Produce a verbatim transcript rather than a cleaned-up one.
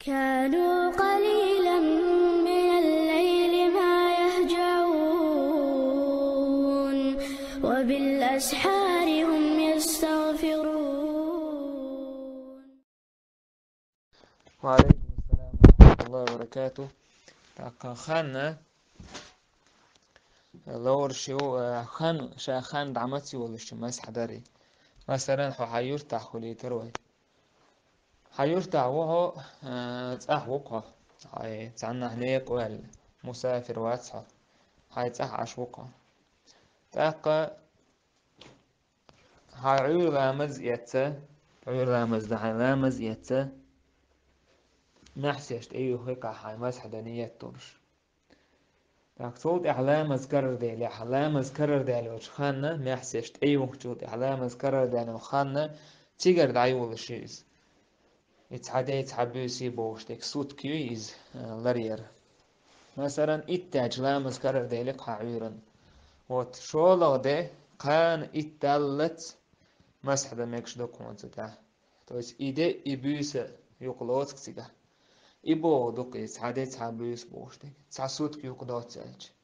كانوا قليلا من الليل ما يهجعون وبالأسحار هم يستغفرون. وعليكم السلام ورحمة الله وبركاته. تاكا خان لور شو خان شا خان دعمتي ولا شو مسح داري مثلا حو حيور تاخولي تروي حيور تاوه تصح وقه هاي تعنا هنيك وال مسافر واتصح هاي تصح عش وقه تاكا هاي عيور رامز يتسا عيور رامز ده هاي رامز يتسا نحسيشت ايو هيك هاي مسح دنيات تورش تاك صوت إعلام أذكر ديل إعلام أذكر ديل وشخانة محسشت أيوه صوت إعلام أذكر ديل وخانة تيجر دعيو الشيز يتحدى يتحبي يسيبوش تك صوت كيويز لرير مثلا إتاج لام أذكر ديل قاعيرا وتشولا ده كان إتالت مسح دمكش دوكونت ده تويس إيدي إبوسة يقلوت كتيجا إبو دوك يتحدى يتحبي يسبوش تك تصوت كيو قدوت سالج